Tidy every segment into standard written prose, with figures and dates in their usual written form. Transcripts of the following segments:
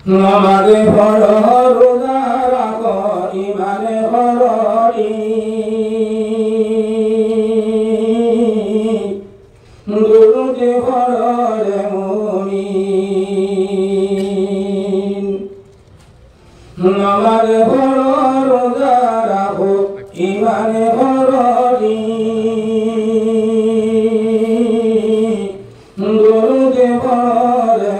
নামাজে পড়ো রোজা রাখো ইমানে পড়ি দুরুদে পড়ো রে মুমিন নামাজে পড়ো রোজা রাখো ইমানে পড়ি দুরুদে পড়ো রে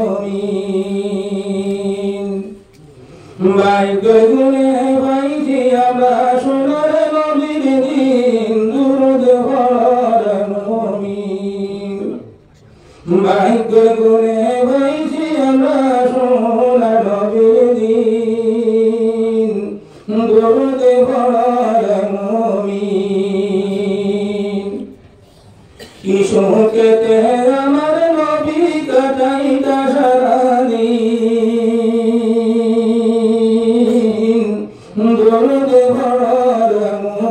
মুমিন ভাগ্য গুণে পাইছি আমরা সোনার নবীর দিন দুরুদ পড়ো রে মুমিন ভাগ্য গুণে পাইছি আমরা সোনার নবীর দিন দুরুদ পড়ো রে মুমিন কি সুখেতে আমার নবী কাটাইতা সারাদিন দুরুদ পড়ো রে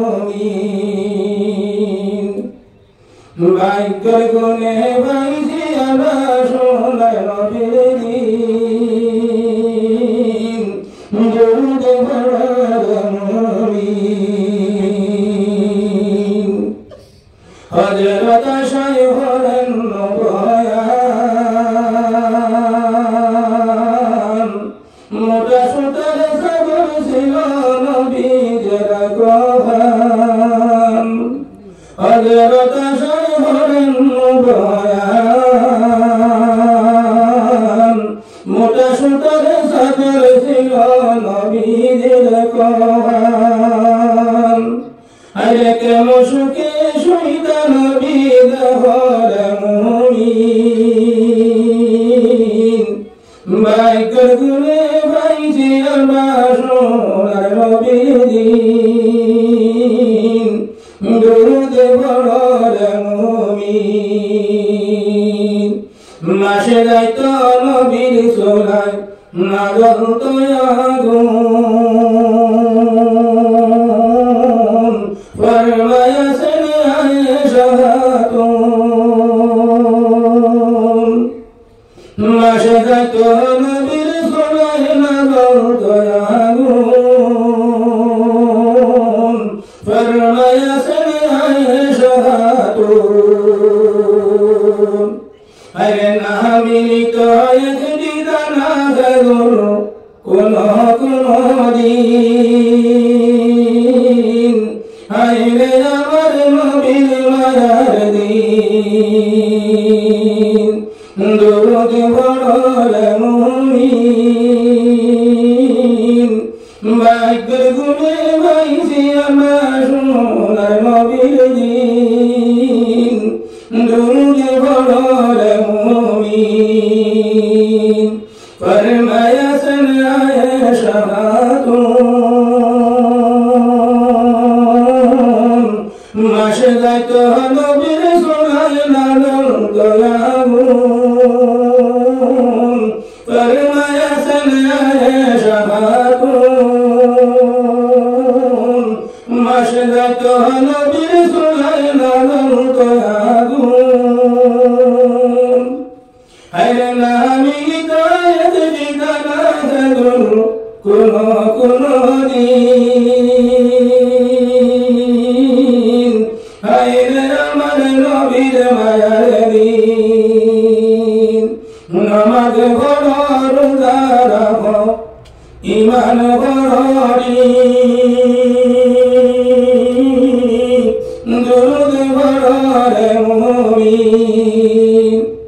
মুমিন ভাগ্য গুণে পাইছি আমরা সোনার নবীর দিন দুরুদ পড়ো রে মুমিন হযরত শাইখুন নবয়ান মোটা সুতার খবর ছিল নবীজের গহান হযরত শাইখুন নবয়ান মোটা সুতার খবর ছিল নবীজের গহান আরে কেমন সুখে শুইতা নবী দেহর মুমিন ভাগ্যের গুণে পাইছি আমরা সোনার নবীর দিন দুরুদ পড়ো রে মুমিন মাসে যাইত নবীর সোলায় না জ্বলত আগুন ফরমায়াছেন আয়েশা খাতুন মাসে যাইত নবীর সোলায় না জ্বলত আগুন ফরমায়াছেন আয়েশা খাতুন আরে না মিলিত একটি দানা খেজুর কোন দিন আইরে আমার নবীর মায়ার দিন দুরুদ পড়ো রে মুমিন ভাগ্যের গুণে পাইছি আমরা সোনার নবীর দিন দুরুদ পড়ো রে মুমিন ফরমায়াছেন আয়েশা খাতুন মাসে যাইত নবীর সোনায় না জ্বলত আগুন ফরমায়াছেন আয়েশা খাতুন মাসে যাইত নবীর সোনায় না জ্বলত আগুন আরে না মিলিত একটি দানা খেজুর কোন দিন আইরে আমার নবীর মায়ার দিন নামাজ পড়ো রোজা রাখো ইমান পড়ি দুরুদ পড়ো রে মুমিন